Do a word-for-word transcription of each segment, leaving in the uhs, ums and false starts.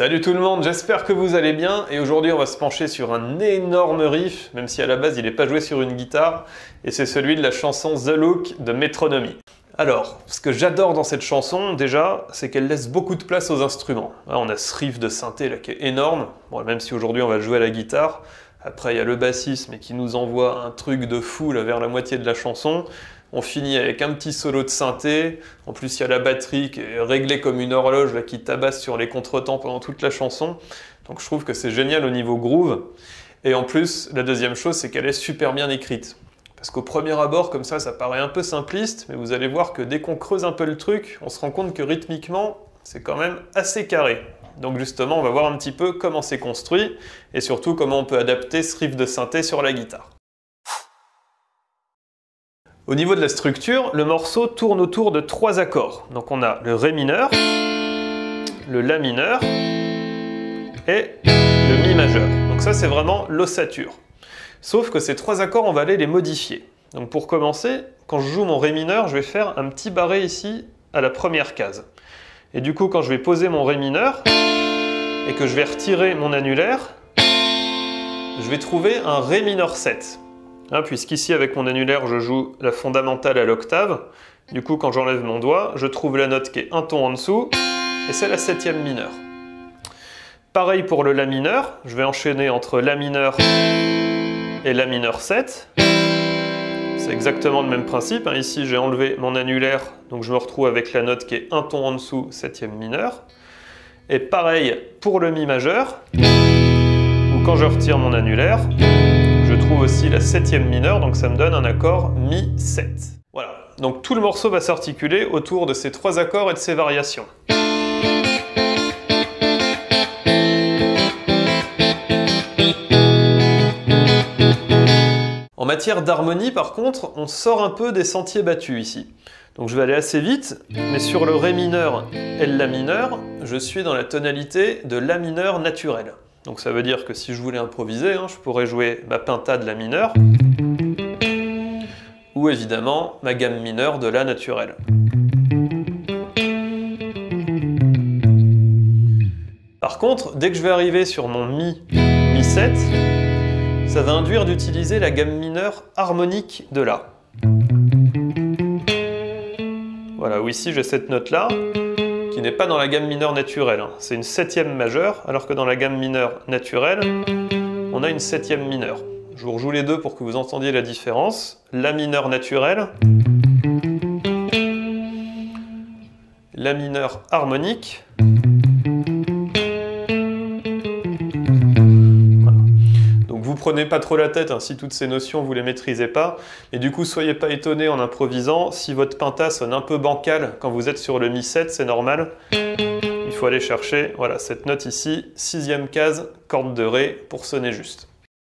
Salut tout le monde, j'espère que vous allez bien et aujourd'hui on va se pencher sur un énorme riff, même si à la base il n'est pas joué sur une guitare, et c'est celui de la chanson The Look de Metronomy. Alors, ce que j'adore dans cette chanson, déjà, c'est qu'elle laisse beaucoup de place aux instruments. Là, on a ce riff de synthé là qui est énorme, bon, même si aujourd'hui on va jouer à la guitare. Après il y a le bassiste mais qui nous envoie un truc de fou là, vers la moitié de la chanson. On finit avec un petit solo de synthé, en plus il y a la batterie qui est réglée comme une horloge là, qui tabasse sur les contretemps pendant toute la chanson. Donc je trouve que c'est génial au niveau groove. Et en plus, la deuxième chose, c'est qu'elle est super bien écrite. Parce qu'au premier abord, comme ça, ça paraît un peu simpliste, mais vous allez voir que dès qu'on creuse un peu le truc, on se rend compte que rythmiquement, c'est quand même assez carré. Donc justement, on va voir un petit peu comment c'est construit, et surtout comment on peut adapter ce riff de synthé sur la guitare. Au niveau de la structure, le morceau tourne autour de trois accords. Donc on a le Ré mineur, le La mineur et le Mi majeur. Donc ça c'est vraiment l'ossature. Sauf que ces trois accords, on va aller les modifier. Donc pour commencer, quand je joue mon Ré mineur, je vais faire un petit barré ici à la première case. Et du coup, quand je vais poser mon Ré mineur et que je vais retirer mon annulaire, je vais trouver un Ré mineur sept. Hein, puisqu'ici, avec mon annulaire, je joue la fondamentale à l'octave. Du coup, quand j'enlève mon doigt, je trouve la note qui est un ton en dessous, et c'est la septième mineure. Pareil pour le La mineur, je vais enchaîner entre La mineur et La mineur sept. C'est exactement le même principe. Hein. Ici, j'ai enlevé mon annulaire, donc je me retrouve avec la note qui est un ton en dessous, septième mineure. Et pareil pour le Mi majeur, où quand je retire mon annulaire, je trouve aussi la septième mineure, donc ça me donne un accord Mi sept. Voilà, donc tout le morceau va s'articuler autour de ces trois accords et de ces variations. En matière d'harmonie, par contre, on sort un peu des sentiers battus ici. Donc je vais aller assez vite, mais sur le Ré mineur et le La mineur, je suis dans la tonalité de La mineur naturelle. Donc ça veut dire que si je voulais improviser, hein, je pourrais jouer ma pinta de La mineur, ou évidemment ma gamme mineure de La naturelle. Par contre, dès que je vais arriver sur mon Mi, Mi sept, ça va induire d'utiliser la gamme mineure harmonique de La. Voilà, où ici j'ai cette note-là, qui n'est pas dans la gamme mineure naturelle. Hein. C'est une septième majeure, alors que dans la gamme mineure naturelle, on a une septième mineure. Je vous rejoue les deux pour que vous entendiez la différence. La mineure naturelle, La mineur harmonique. Vous prenez pas trop la tête hein, si toutes ces notions vous les maîtrisez pas, et du coup soyez pas étonnés en improvisant si votre pinta sonne un peu bancal quand vous êtes sur le Mi sept, c'est normal. Il faut aller chercher voilà, cette note ici, sixième case, corde de Ré pour sonner juste.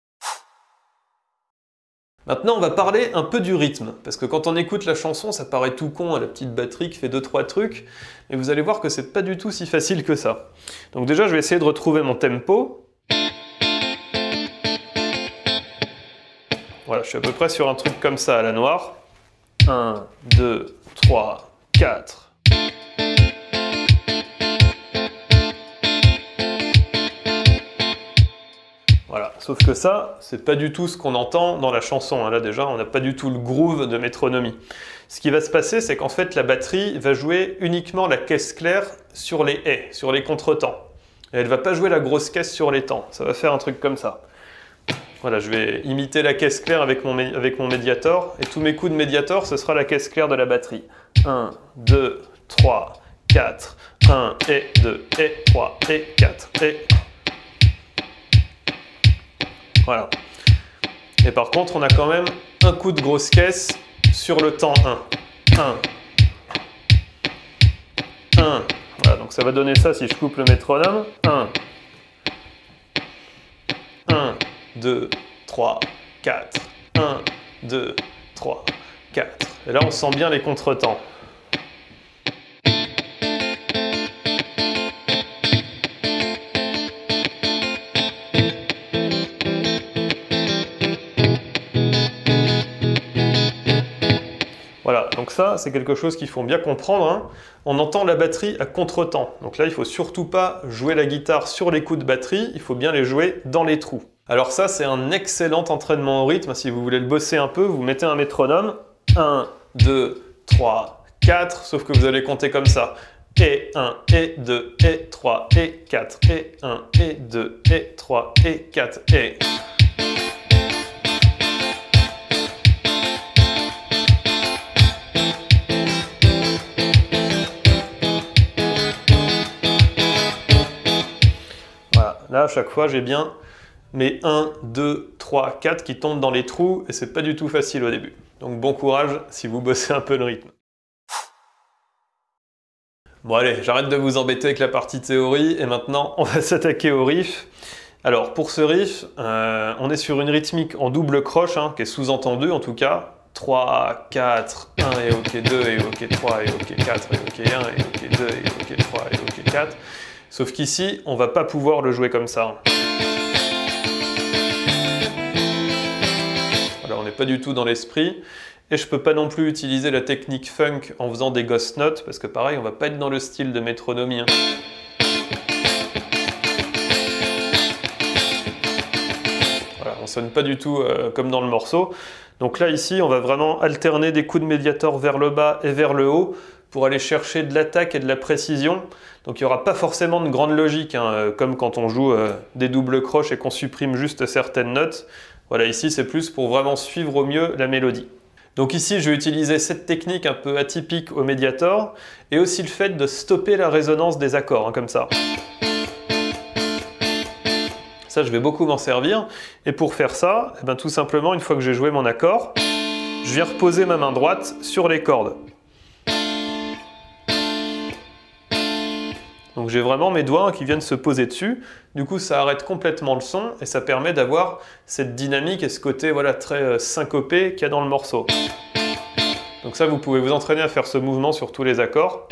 Maintenant on va parler un peu du rythme, parce que quand on écoute la chanson ça paraît tout con, hein, la petite batterie qui fait deux trois trucs, mais vous allez voir que c'est pas du tout si facile que ça. Donc déjà je vais essayer de retrouver mon tempo. Voilà, je suis à peu près sur un truc comme ça à la noire. un, deux, trois, quatre. Voilà, sauf que ça, c'est pas du tout ce qu'on entend dans la chanson. Hein. Là déjà, on n'a pas du tout le groove de Metronomy. Ce qui va se passer, c'est qu'en fait, la batterie va jouer uniquement la caisse claire sur les haies, sur les contretemps. Et elle va pas jouer la grosse caisse sur les temps. Ça va faire un truc comme ça. Voilà, je vais imiter la caisse claire avec mon, avec mon médiator, et tous mes coups de médiator, ce sera la caisse claire de la batterie. un, deux, trois, quatre, un, et deux, et trois, et quatre, et... Voilà. Et par contre, on a quand même un coup de grosse caisse sur le temps un. un. un. Voilà, donc ça va donner ça si je coupe le métronome. un. un. deux, trois, quatre, un, deux, trois, quatre. Et là, on sent bien les contretemps. Voilà, donc Donc ça, c'est quelque chose qu'il faut bien comprendre, hein. On entend la batterie à contretemps. Donc là, il ne faut surtout pas jouer la guitare sur les coups de batterie, il faut bien les jouer dans les trous. Alors ça, c'est un excellent entraînement au rythme. Si vous voulez le bosser un peu, vous mettez un métronome. un, deux, trois, quatre, sauf que vous allez compter comme ça. Et un, et deux, et trois, et quatre, et un, et deux, et trois, et quatre, et... Voilà, là à chaque fois j'ai bien mes un, deux, trois, quatre qui tombent dans les trous et c'est pas du tout facile au début. Donc bon courage si vous bossez un peu le rythme. Bon allez, j'arrête de vous embêter avec la partie théorie et maintenant on va s'attaquer au riff. Alors pour ce riff, euh, on est sur une rythmique en double croche, hein, qui est sous-entendue en tout cas. trois, quatre, un et OK deux et OK trois et OK quatre et OK un et OK deux et OK trois et OK quatre. Sauf qu'ici, on va pas pouvoir le jouer comme ça. Alors on n'est pas du tout dans l'esprit. Et je peux pas non plus utiliser la technique funk en faisant des ghost notes, parce que pareil, on va pas être dans le style de métronomie. Hein. Voilà, on sonne pas du tout euh, comme dans le morceau. Donc là, ici, on va vraiment alterner des coups de médiator vers le bas et vers le haut pour aller chercher de l'attaque et de la précision. Donc il n'y aura pas forcément de grande logique, hein, comme quand on joue euh, des doubles croches et qu'on supprime juste certaines notes. Voilà, ici, c'est plus pour vraiment suivre au mieux la mélodie. Donc ici, je vais utiliser cette technique un peu atypique au médiator et aussi le fait de stopper la résonance des accords, hein, comme ça. Ça, je vais beaucoup m'en servir. Et pour faire ça, eh ben, tout simplement, une fois que j'ai joué mon accord, je viens reposer ma main droite sur les cordes. Donc j'ai vraiment mes doigts qui viennent se poser dessus. Du coup, ça arrête complètement le son et ça permet d'avoir cette dynamique et ce côté voilà, très syncopé qu'il y a dans le morceau. Donc ça, vous pouvez vous entraîner à faire ce mouvement sur tous les accords.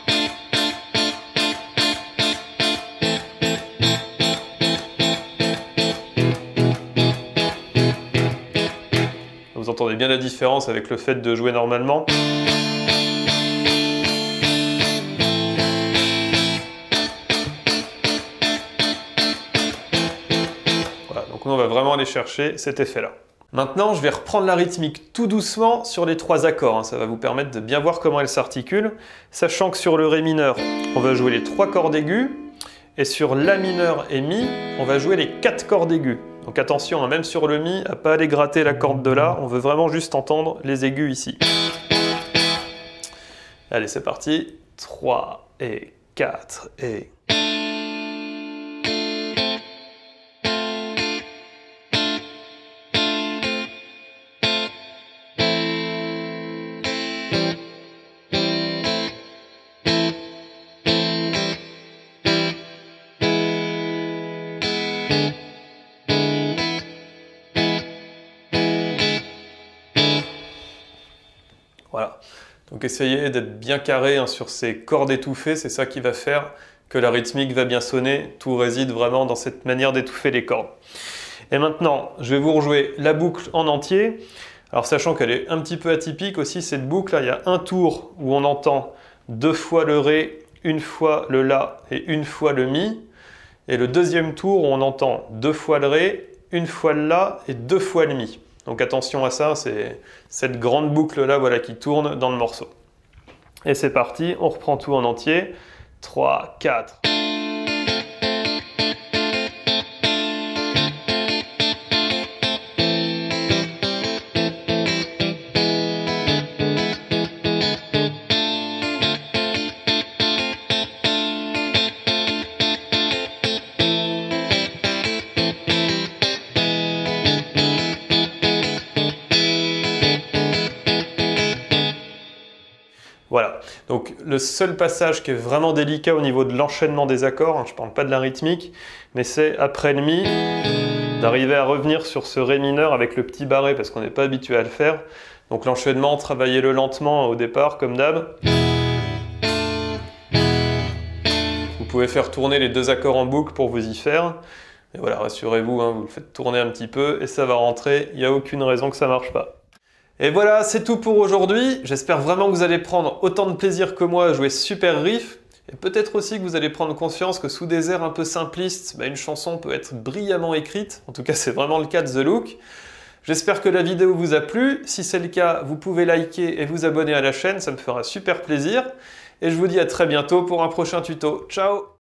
Vous entendez bien la différence avec le fait de jouer normalement. On va vraiment aller chercher cet effet-là. Maintenant, je vais reprendre la rythmique tout doucement sur les trois accords. Ça va vous permettre de bien voir comment elle s'articule, sachant que sur le Ré mineur, on va jouer les trois cordes aiguës, et sur La mineur et Mi, on va jouer les quatre cordes aiguës. Donc attention, hein, même sur le Mi, à pas aller gratter la corde de là, on veut vraiment juste entendre les aigus ici. Allez, c'est parti. trois et quatre et... Voilà, donc essayez d'être bien carré hein, sur ces cordes étouffées, c'est ça qui va faire que la rythmique va bien sonner. Tout réside vraiment dans cette manière d'étouffer les cordes. Et maintenant, je vais vous rejouer la boucle en entier. Alors sachant qu'elle est un petit peu atypique aussi, cette boucle, là, il y a un tour où on entend deux fois le Ré, une fois le La et une fois le Mi. Et le deuxième tour où on entend deux fois le Ré, une fois le La et deux fois le Mi. Donc attention à ça, c'est cette grande boucle-là voilà, qui tourne dans le morceau. Et c'est parti, on reprend tout en entier. trois, quatre... Voilà, donc le seul passage qui est vraiment délicat au niveau de l'enchaînement des accords, hein, je ne parle pas de la rythmique, mais c'est après le Mi, d'arriver à revenir sur ce Ré mineur avec le petit barré parce qu'on n'est pas habitué à le faire. Donc l'enchaînement, travaillez-le lentement au départ comme d'hab. Vous pouvez faire tourner les deux accords en boucle pour vous y faire. Et voilà, rassurez-vous, hein, vous le faites tourner un petit peu et ça va rentrer, il n'y a aucune raison que ça ne marche pas. Et voilà, c'est tout pour aujourd'hui. J'espère vraiment que vous allez prendre autant de plaisir que moi à jouer Super Riff. Et peut-être aussi que vous allez prendre conscience que sous des airs un peu simplistes, bah une chanson peut être brillamment écrite. En tout cas, c'est vraiment le cas de The Look. J'espère que la vidéo vous a plu. Si c'est le cas, vous pouvez liker et vous abonner à la chaîne, ça me fera super plaisir. Et je vous dis à très bientôt pour un prochain tuto. Ciao!